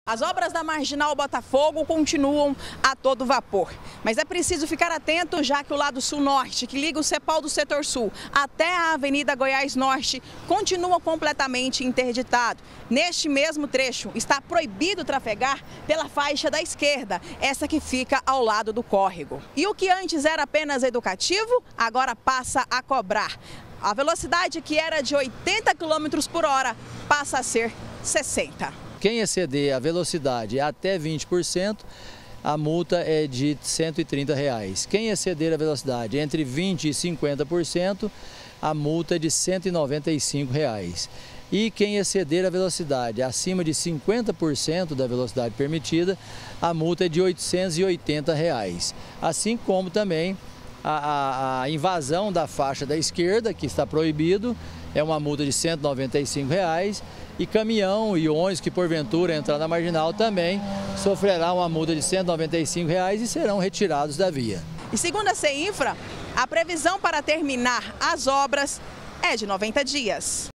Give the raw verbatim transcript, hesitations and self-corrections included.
As obras da Marginal Botafogo continuam a todo vapor, mas é preciso ficar atento já que o lado sul-norte, que liga o Cepal do Setor Sul até a Avenida Goiás Norte, continua completamente interditado. Neste mesmo trecho está proibido trafegar pela faixa da esquerda, essa que fica ao lado do córrego. E o que antes era apenas educativo, agora passa a cobrar. A velocidade que era de oitenta quilômetros por hora passa a ser sessenta. Quem exceder a velocidade até vinte por cento, a multa é de cento e trinta reais. Quem exceder a velocidade entre vinte e cinquenta por cento, a multa é de cento e noventa e cinco reais. E quem exceder a velocidade acima de cinquenta por cento da velocidade permitida, a multa é de oitocentos e oitenta reais. Assim como também a, a, a invasão da faixa da esquerda, que está proibido, é uma multa de cento e noventa e cinco reais. E caminhão e ônibus que porventura entrar na marginal também sofrerá uma multa de cento e noventa e cinco reais e serão retirados da via. E segundo a CEINFRA, a previsão para terminar as obras é de noventa dias.